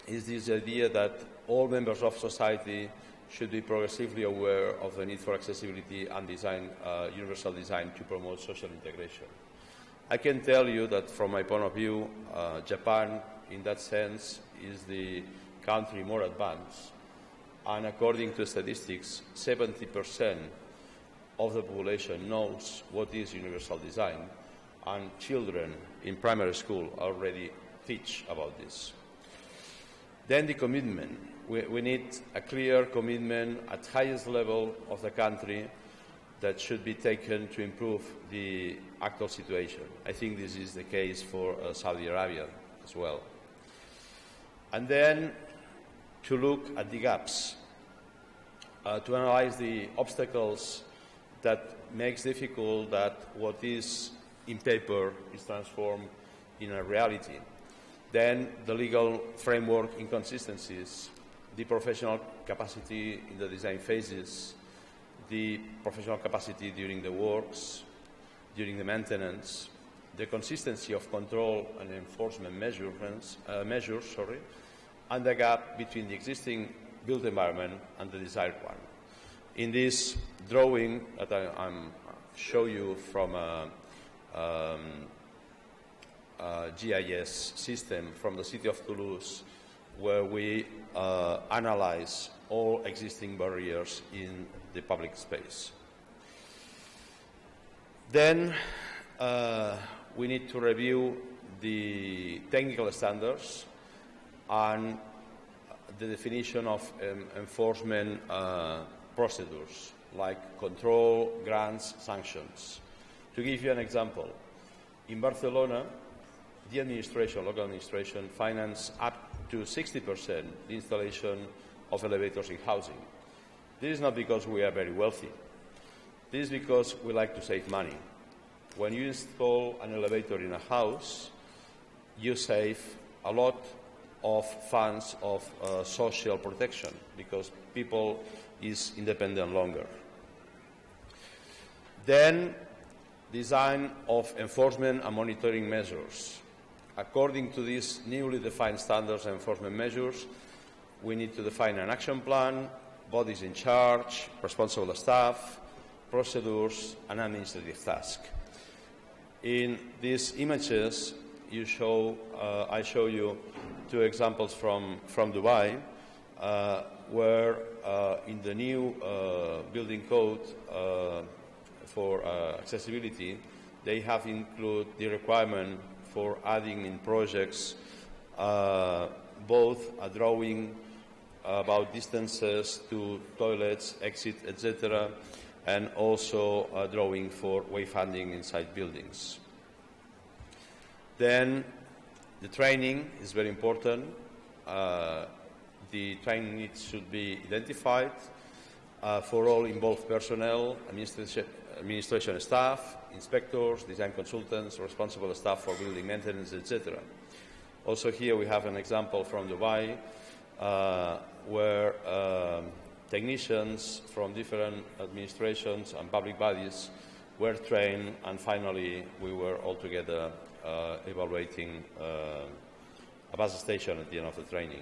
is this idea that all members of society should be progressively aware of the need for accessibility and design, uh, universal design to promote social integration. I can tell you that from my point of view, uh, Japan, in that sense, is the country more advanced. And according to statistics, seventy percent of the population knows what is universal design, and children in primary school already teach about this. Then the commitment. We, we need a clear commitment at highest level of the country that should be taken to improve the actual situation. I think this is the case for uh, Saudi Arabia as well. And then to look at the gaps, uh, to analyze the obstacles that makes difficult that what is in paper is transformed in a reality. Then the legal framework inconsistencies, the professional capacity in the design phases, the professional capacity during the works, during the maintenance, the consistency of control and enforcement measurements, uh, measures, sorry, and the gap between the existing built environment and the desired one. In this drawing that I I'm show you from a, um, a G I S system from the city of Toulouse, where we uh, analyze all existing barriers in the public space. Then uh, we need to review the technical standards and the definition of um, enforcement uh, procedures, like control, grants, sanctions. To give you an example, in Barcelona, the administration, local administration, finance up to sixty percent the installation of elevators in housing. This is not because we are very wealthy. This is because we like to save money. When you install an elevator in a house, you save a lot of funds of uh, social protection because people is independent longer. Then, design of enforcement and monitoring measures. According to these newly defined standards and enforcement measures, we need to define an action plan, bodies in charge, responsible staff, procedures, and administrative tasks. In these images, you show, uh, I show you two examples from, from Dubai, uh, where uh, in the new uh, building code uh, for uh, accessibility, they have included the requirement for adding in projects uh, both a drawing about distances to toilets, exit, et cetera, and also a drawing for wayfinding inside buildings. Then the training is very important. Uh, the training needs should be identified uh, for all involved personnel, administration, administration staff, inspectors, design consultants, responsible staff for building maintenance, et cetera. Also here we have an example from Dubai uh, where uh, technicians from different administrations and public bodies were trained, and finally we were all together uh, evaluating uh, a bus station at the end of the training.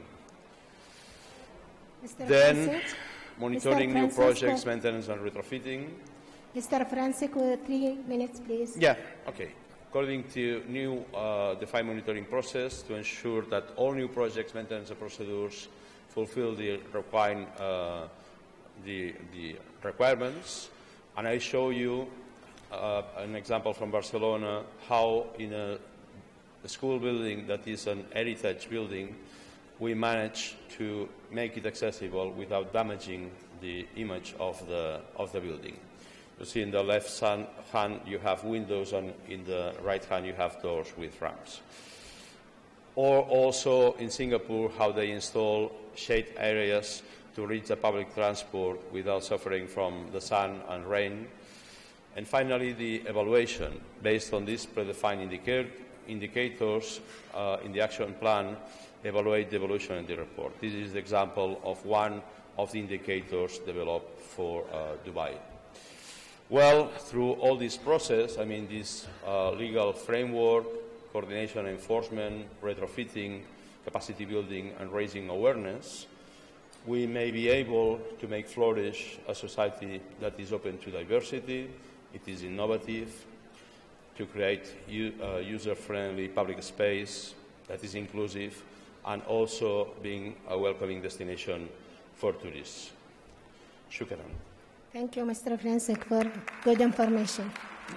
Mister Then Francis, monitoring Mister new Francisco. projects, maintenance and retrofitting. Mister Francisco, three minutes, please. Yeah, okay. According to new uh, defined monitoring process to ensure that all new projects, maintenance and procedures fulfill the, requiring, uh, the, the requirements. And I show you uh, an example from Barcelona, how in a, a school building that is an heritage building, we manage to make it accessible without damaging the image of the, of the building. You see in the left hand you have windows, and in the right hand you have doors with ramps. Or also in Singapore, how they install shade areas to reach the public transport without suffering from the sun and rain. And finally, the evaluation. Based on these predefined indicator, indicators uh, in the action plan, evaluate the evolution in the report. This is the example of one of the indicators developed for uh, Dubai. Well, through all this process, I mean this uh, legal framework, coordination, enforcement, retrofitting, capacity building and raising awareness, we may be able to make flourish a society that is open to diversity, it is innovative, to create uh, user-friendly public space that is inclusive, and also being a welcoming destination for tourists. Shukran. Thank you, Mister Francis, for good information.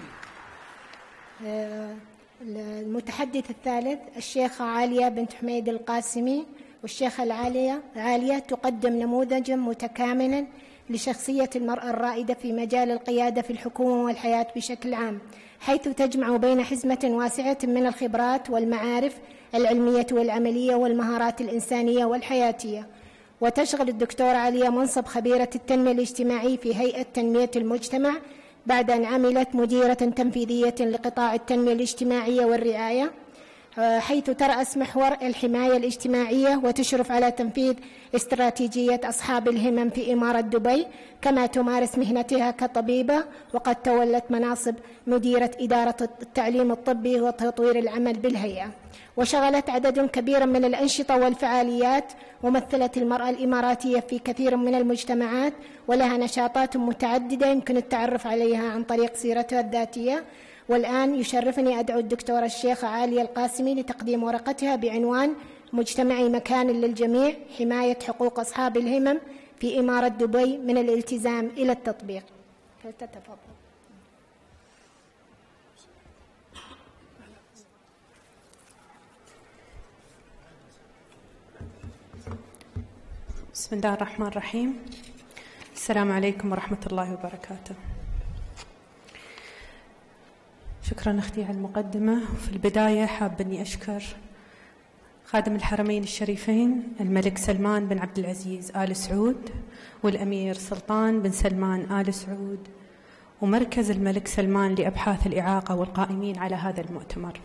المتحدث الثالث الشيخة عالية بنت حميد القاسمي. والشيخة العالية عالية تقدم نموذجا متكاملا لشخصية المرأة الرائدة في مجال القيادة في الحكومة والحياة بشكل عام، حيث تجمع بين حزمة واسعة من الخبرات والمعارف العلمية والعملية والمهارات الإنسانية والحياتية. وتشغل الدكتورة عالية منصب خبيرة التنمية الاجتماعية في هيئة تنمية المجتمع، بعد أن عملت مديرة تنفيذية لقطاع التنمية الاجتماعية والرعاية، حيث ترأس محور الحماية الاجتماعية وتشرف على تنفيذ استراتيجية أصحاب الهمم في إمارة دبي، كما تمارس مهنتها كطبيبة، وقد تولت مناصب مديرة إدارة التعليم الطبي وتطوير العمل بالهيئة. وشغلت عدد كبير من الأنشطة والفعاليات، ومثلت المرأة الإماراتية في كثير من المجتمعات، ولها نشاطات متعددة يمكن التعرف عليها عن طريق سيرتها الذاتية. والآن يشرفني أدعو الدكتورة الشيخة عالية القاسمي لتقديم ورقتها بعنوان مجتمعي مكان للجميع، حماية حقوق أصحاب الهمم في إمارة دبي من الالتزام إلى التطبيق. فلتتفضل. بسم الله الرحمن الرحيم. السلام عليكم ورحمة الله وبركاته. شكرا أختي على المقدمة. وفي البداية حاب أني أشكر خادم الحرمين الشريفين الملك سلمان بن عبد العزيز آل سعود، والأمير سلطان بن سلمان آل سعود، ومركز الملك سلمان لأبحاث الإعاقة والقائمين على هذا المؤتمر.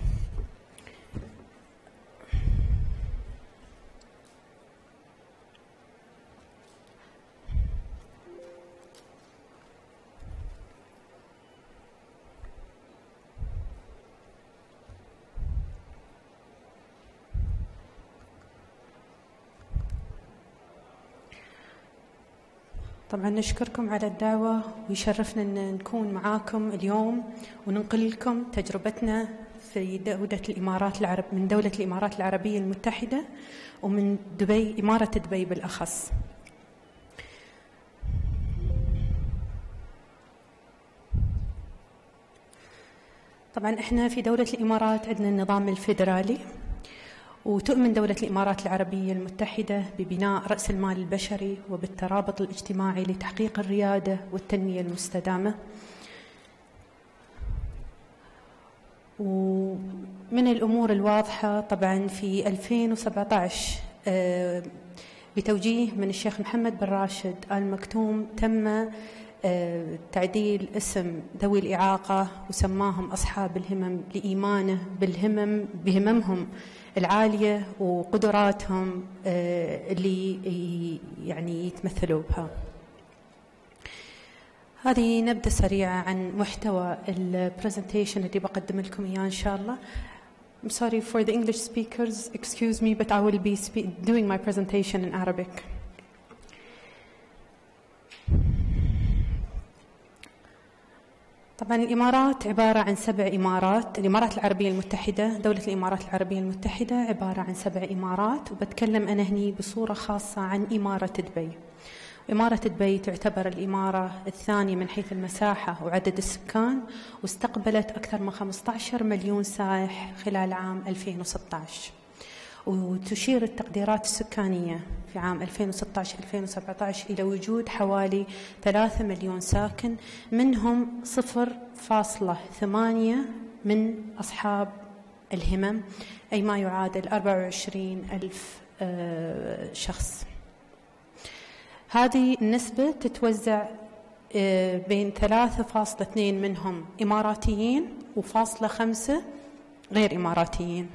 طبعا نشكركم على الدعوة، ويشرفنا أن نكون معاكم اليوم وننقل لكم تجربتنا في دولة الإمارات العرب من دولة الإمارات العربية المتحدة، ومن دبي، إمارة دبي بالأخص. طبعا احنا في دولة الإمارات عندنا النظام الفيدرالي، وتؤمن دولة الإمارات العربية المتحدة ببناء رأس المال البشري وبالترابط الاجتماعي لتحقيق الريادة والتنمية المستدامة. ومن الأمور الواضحة طبعا في ألفين وسبعة عشر بتوجيه من الشيخ محمد بن راشد آل مكتوم تم تعديل اسم ذوي الإعاقة وسماهم أصحاب الهمم لإيمانه بالهمم بهممهم العالية وقدراتهم اللي يعني يتمثلوا بها. هذه نبذة سريعة عن محتوى البرزنتيشن اللي بقدم لكم إياه إن شاء الله. I'm sorry for the English speakers, excuse me, but I will be doing my presentation in Arabic. طبعا الإمارات عبارة عن سبع إمارات. الإمارات العربية المتحدة، دولة الإمارات العربية المتحدة عبارة عن سبع إمارات، وبتكلم أنا هني بصورة خاصة عن إمارة دبي. إمارة دبي تعتبر الإمارة الثانية من حيث المساحة وعدد السكان، واستقبلت أكثر من خمسة عشر مليون سائح خلال عام ألفين وستة عشر. وتشير التقديرات السكانية في عام ألفين وستة عشر ألفين وسبعة عشر إلى وجود حوالي ثلاثة مليون ساكن، منهم صفر فاصلة ثمانية من أصحاب الهمم، أي ما يعادل أربعة وعشرين ألف شخص. هذه النسبة تتوزع بين ثلاثة فاصلة اثنين منهم إماراتيين وفاصلة خمسة غير إماراتيين.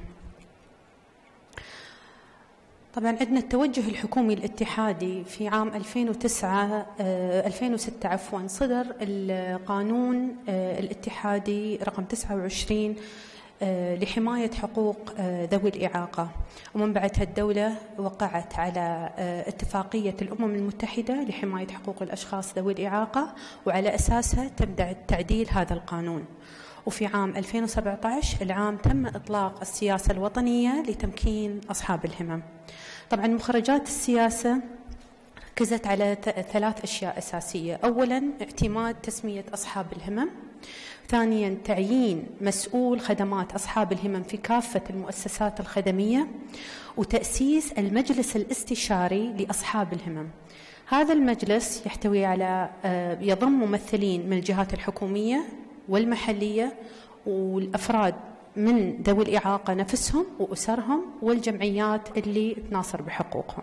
طبعا عندنا التوجه الحكومي الاتحادي في عام ألفين وتسعة ألفين وستة عفوا صدر القانون الاتحادي رقم تسعة وعشرين لحماية حقوق ذوي الإعاقة، ومن بعدها الدولة وقعت على اتفاقية الأمم المتحدة لحماية حقوق الأشخاص ذوي الإعاقة، وعلى أساسها تم تعديل هذا القانون. وفي عام ألفين وسبعة عشر العام تم إطلاق السياسة الوطنية لتمكين أصحاب الهمم. طبعا مخرجات السياسة ركزت على ثلاث أشياء أساسية: أولا اعتماد تسمية أصحاب الهمم، ثانيا تعيين مسؤول خدمات أصحاب الهمم في كافة المؤسسات الخدمية، وتأسيس المجلس الاستشاري لأصحاب الهمم. هذا المجلس يحتوي على يضم ممثلين من الجهات الحكومية والمحلية والأفراد من ذوي الإعاقة نفسهم وأسرهم والجمعيات اللي تناصر بحقوقهم.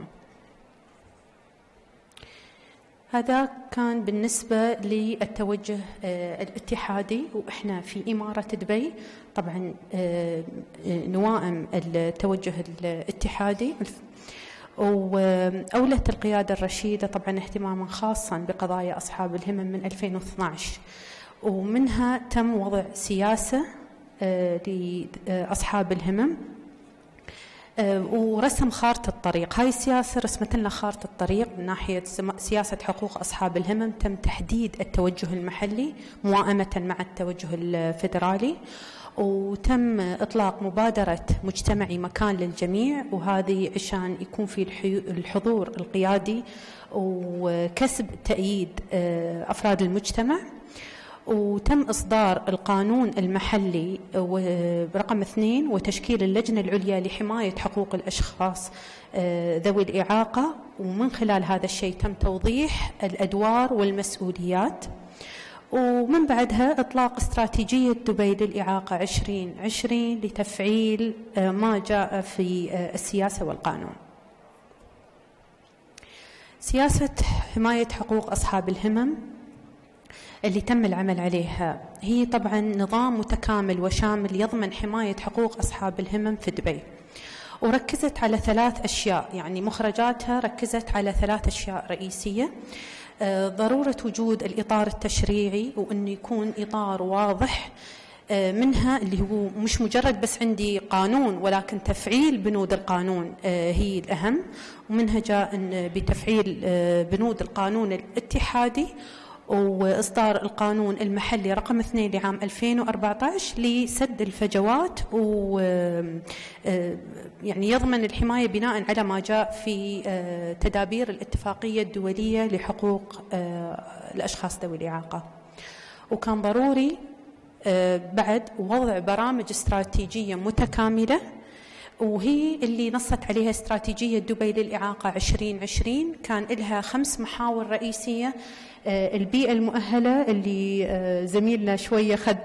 هذا كان بالنسبة للتوجه الاتحادي، وإحنا في إمارة دبي طبعا نوائم التوجه الاتحادي، وأولت القيادة الرشيدة طبعا اهتماما خاصا بقضايا أصحاب الهمم من ألفين واثني عشر، ومنها تم وضع سياسة لأصحاب الهمم ورسم خارطة الطريق. هاي السياسة رسمت لنا خارطة الطريق من ناحية سياسة حقوق أصحاب الهمم. تم تحديد التوجه المحلي موائمة مع التوجه الفيدرالي، وتم إطلاق مبادرة مجتمعي مكان للجميع، وهذه عشان يكون في الحضور القيادي وكسب تأييد أفراد المجتمع. وتم إصدار القانون المحلي رقم اثنين وتشكيل اللجنة العليا لحماية حقوق الأشخاص ذوي الإعاقة، ومن خلال هذا الشيء تم توضيح الأدوار والمسؤوليات. ومن بعدها إطلاق استراتيجية دبي للإعاقة عشرين عشرين لتفعيل ما جاء في السياسة والقانون. سياسة حماية حقوق أصحاب الهمم اللي تم العمل عليها هي طبعا نظام متكامل وشامل يضمن حماية حقوق أصحاب الهمم في دبي، وركزت على ثلاث أشياء، يعني مخرجاتها ركزت على ثلاث أشياء رئيسية: ضرورة وجود الإطار التشريعي، وأنه يكون إطار واضح، منها اللي هو مش مجرد بس عندي قانون ولكن تفعيل بنود القانون هي الأهم، ومنها جاء بتفعيل بنود القانون الاتحادي وإصدار القانون المحلي رقم اثنين لعام ألفين وأربعة عشر لسد الفجوات، و يعني يضمن الحماية بناء على ما جاء في تدابير الاتفاقية الدولية لحقوق الأشخاص ذوي الإعاقة. وكان ضروري بعد وضع برامج استراتيجية متكاملة، وهي اللي نصت عليها استراتيجية دبي للإعاقة عشرين عشرين. كان لها خمس محاور رئيسية: البيئة المؤهلة اللي زميلنا شوية خد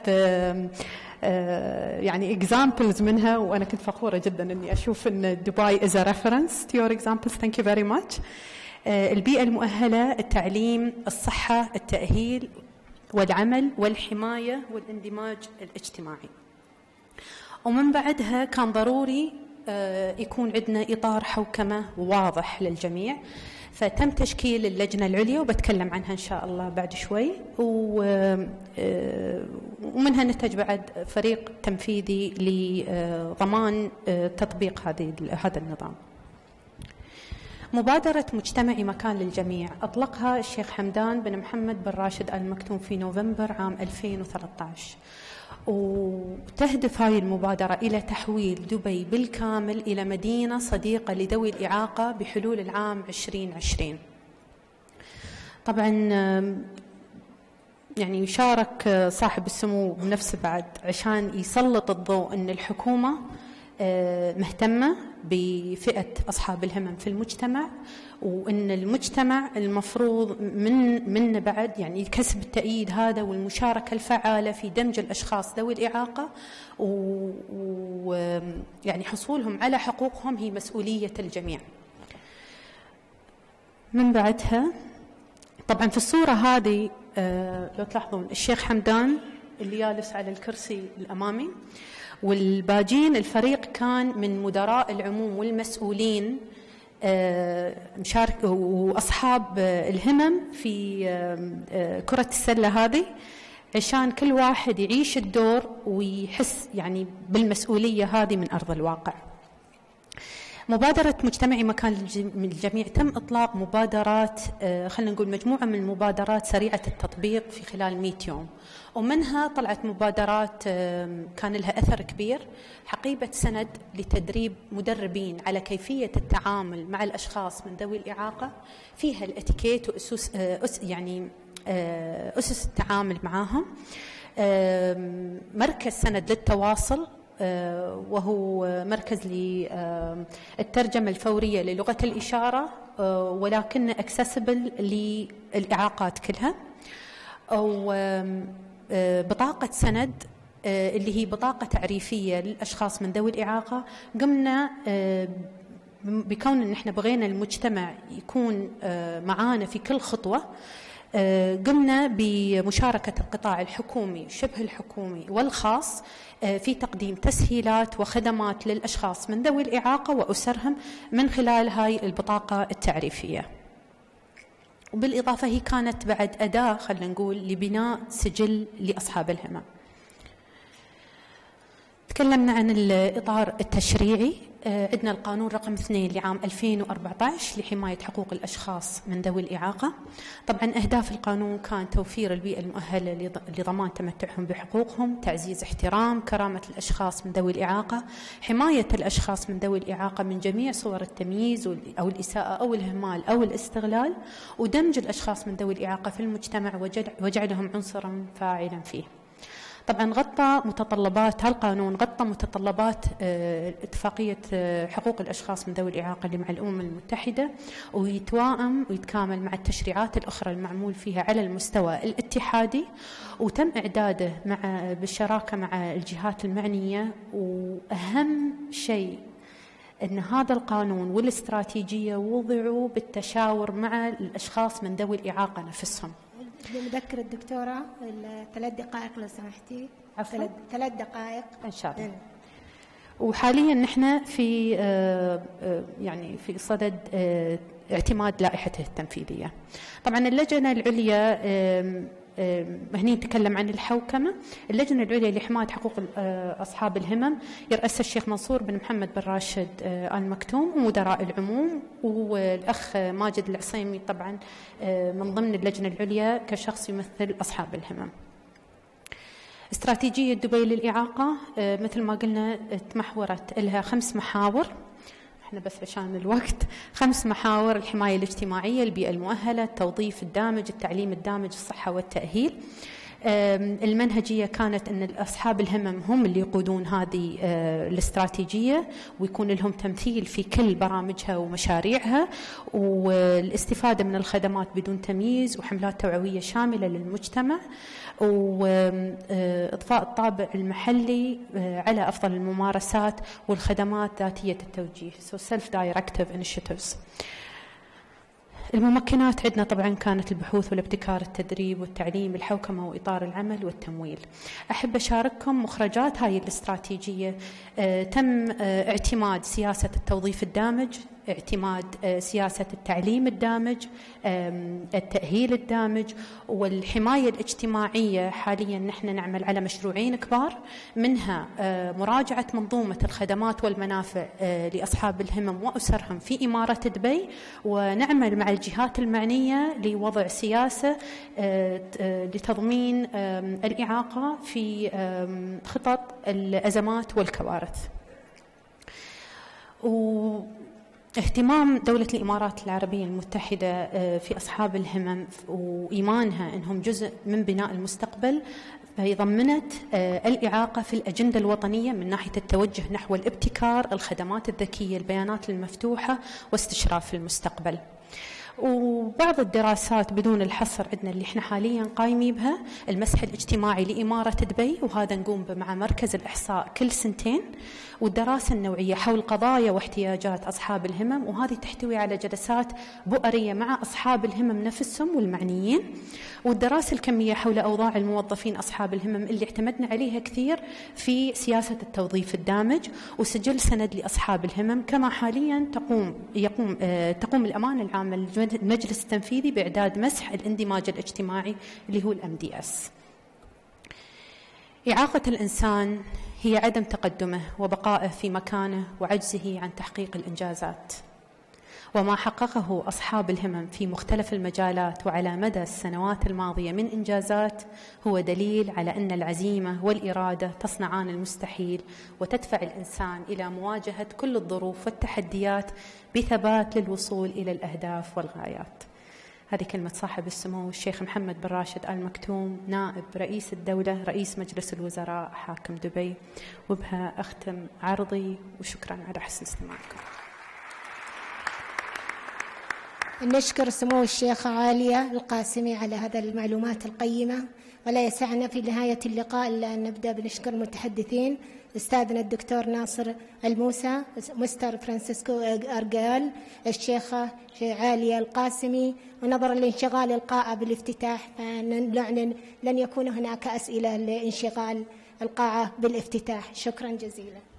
يعني examples منها، وأنا كنت فخورة جدا أني أشوف أن دبي is a reference to your examples. thank you very much. البيئة المؤهلة، التعليم، الصحة، التأهيل والعمل والحماية والاندماج الاجتماعي. ومن بعدها كان ضروري يكون عندنا إطار حوكمة واضح للجميع، فتم تشكيل اللجنة العليا وبتكلم عنها إن شاء الله بعد شوي، ومنها نتج بعد فريق تنفيذي لضمان تطبيق هذه هذا النظام. مبادرة مجتمعي مكان للجميع أطلقها الشيخ حمدان بن محمد بن راشد آل مكتوم في نوفمبر عام ألفين وثلاثة عشر، وتهدف هذه المبادرة إلى تحويل دبي بالكامل إلى مدينة صديقة لذوي الإعاقة بحلول العام عشرين عشرين. طبعا يعني يشارك صاحب السمو بنفسه بعد عشان يسلط الضوء أن الحكومة مهتمة بفئة أصحاب الهمم في المجتمع، وأن المجتمع المفروض من من بعد يعني كسب التأييد هذا والمشاركة الفعالة في دمج الأشخاص ذوي الإعاقة، ويعني حصولهم على حقوقهم هي مسؤولية الجميع. من بعدها طبعا في الصورة هذه لو تلاحظون الشيخ حمدان اللي جالس على الكرسي الأمامي، والباجين الفريق كان من مدراء العموم والمسؤولين مشارك وأصحاب الهمم في كرة السلة هذه عشان كل واحد يعيش الدور ويحس يعني بالمسؤولية هذه من أرض الواقع. مبادرة مجتمعي مكان الجميع تم إطلاق مبادرات، خلينا نقول مجموعة من المبادرات سريعة التطبيق في خلال مئة يوم، ومنها طلعت مبادرات كان لها أثر كبير، حقيبة سند لتدريب مدربين على كيفية التعامل مع الأشخاص من ذوي الإعاقة، فيها الاتيكيت وأسس يعني أسس التعامل معهم، مركز سند للتواصل وهو مركز للترجمة الفورية للغة الإشارة ولكن أكسسبل للإعاقات كلها، وبطاقة سند اللي هي بطاقة تعريفية للأشخاص من ذوي الإعاقة. قمنا بكون إن إحنا بغينا المجتمع يكون معانا في كل خطوة، قمنا بمشاركة القطاع الحكومي شبه الحكومي والخاص في تقديم تسهيلات وخدمات للأشخاص من ذوي الإعاقة وأسرهم من خلال هاي البطاقة التعريفية. وبالإضافة هي كانت بعد أداة خلينا نقول لبناء سجل لأصحاب الهمم. تكلمنا عن الإطار التشريعي، عندنا القانون رقم اثنين لعام ألفين وأربعة عشر لحماية حقوق الأشخاص من ذوي الإعاقة. طبعا أهداف القانون كان توفير البيئة المؤهلة لضمان تمتعهم بحقوقهم، تعزيز احترام كرامة الأشخاص من ذوي الإعاقة، حماية الأشخاص من ذوي الإعاقة من جميع صور التمييز أو الإساءة أو الإهمال أو الاستغلال، ودمج الأشخاص من ذوي الإعاقة في المجتمع وجعلهم عنصرا فاعلا فيه. طبعا غطى متطلبات هالقانون غطى متطلبات اتفاقية حقوق الأشخاص من ذوي الإعاقة اللي مع الأمم المتحدة، ويتوائم ويتكامل مع التشريعات الأخرى المعمول فيها على المستوى الاتحادي، وتم إعداده مع بالشراكة مع الجهات المعنية. وأهم شيء أن هذا القانون والاستراتيجية وضعوا بالتشاور مع الأشخاص من ذوي الإعاقة نفسهم. بنذكر الدكتورة ثلاث دقائق لو سمحتي. عفوا ثلاث دقائق إن شاء الله. وحاليا نحن في يعني في صدد اعتماد لائحته التنفيذية. طبعا اللجنة العليا هني نتكلم عن الحوكمة. اللجنة العليا لحماية حقوق أصحاب الهمم يرأسها الشيخ منصور بن محمد بن راشد آل مكتوم ومدراء العموم، والأخ ماجد العصيمي طبعا من ضمن اللجنة العليا كشخص يمثل أصحاب الهمم. استراتيجية دبي للإعاقة مثل ما قلنا تمحورت لها خمس محاور، احنا بس عشان الوقت، خمس محاور: الحماية الاجتماعية، البيئة المؤهلة، التوظيف الدامج، التعليم الدامج، الصحة والتأهيل. المنهجية كانت أن أصحاب الهمم هم اللي يقودون هذه الاستراتيجية ويكون لهم تمثيل في كل برامجها ومشاريعها، والاستفادة من الخدمات بدون تمييز، وحملات توعوية شاملة للمجتمع، وإضفاء الطابع المحلي على أفضل الممارسات والخدمات ذاتية التوجيه. so self-directive initiatives. الممكنات عندنا طبعا كانت البحوث والابتكار، التدريب والتعليم، الحوكمة وإطار العمل والتمويل. أحب أشارككم مخرجات هاي الاستراتيجية. آه تم آه اعتماد سياسة التوظيف الدامج، اعتماد آه سياسة التعليم الدامج، التأهيل الدامج، والحماية الاجتماعية. حاليا نحن نعمل على مشروعين كبار، منها آه مراجعة منظومة الخدمات والمنافع آه لأصحاب الهمم وأسرهم في إمارة دبي، ونعمل مع الجهات المعنية لوضع سياسة لتضمين الإعاقة في خطط الأزمات والكوارث. واهتمام دولة الإمارات العربية المتحدة في أصحاب الهمم وإيمانها أنهم جزء من بناء المستقبل، فهي ضمنت الإعاقة في الأجندة الوطنية من ناحية التوجه نحو الابتكار، الخدمات الذكية، البيانات المفتوحة، واستشراف المستقبل. وبعض الدراسات بدون الحصر عندنا اللي احنا حاليا قايمين بها: المسح الاجتماعي لإمارة دبي، وهذا نقوم به مع مركز الإحصاء كل سنتين، والدراسة النوعية حول قضايا واحتياجات أصحاب الهمم، وهذه تحتوي على جلسات بؤرية مع أصحاب الهمم نفسهم والمعنيين، والدراسة الكمية حول أوضاع الموظفين أصحاب الهمم اللي اعتمدنا عليها كثير في سياسة التوظيف الدامج، وسجل سند لأصحاب الهمم. كما حاليا تقوم يقوم آه تقوم الأمانة العامة للمجلس التنفيذي بإعداد مسح الاندماج الاجتماعي اللي هو الام دي اس. إعاقة الإنسان هي عدم تقدمه وبقائه في مكانه وعجزه عن تحقيق الإنجازات، وما حققه أصحاب الهمم في مختلف المجالات وعلى مدى السنوات الماضية من إنجازات هو دليل على أن العزيمة والإرادة تصنعان المستحيل وتدفع الإنسان إلى مواجهة كل الظروف والتحديات بثبات للوصول إلى الأهداف والغايات. هذه كلمة صاحب السمو الشيخ محمد بن راشد آل مكتوم، نائب رئيس الدولة رئيس مجلس الوزراء حاكم دبي. وبها أختم عرضي، وشكرا على حسن استماعكم. نشكر سمو الشيخة عالية القاسمي على هذا المعلومات القيمة، ولا يسعنا في نهاية اللقاء إلا أن نبدأ بنشكر المتحدثين. أستاذنا الدكتور ناصر الموسى، مستر فرانسيسكو أرجال، الشيخة عالية القاسمي. ونظرا لانشغال القاعة بالافتتاح فنعلن لن يكون هناك أسئلة لانشغال القاعة بالافتتاح. شكرا جزيلا.